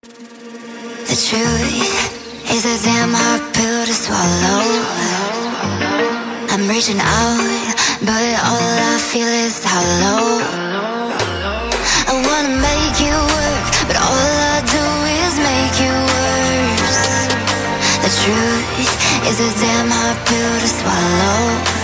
The truth is a damn hard pill to swallow. I'm reaching out, but all I feel is hollow. I wanna make you work, but all I do is make you worse. The truth is a damn hard pill to swallow.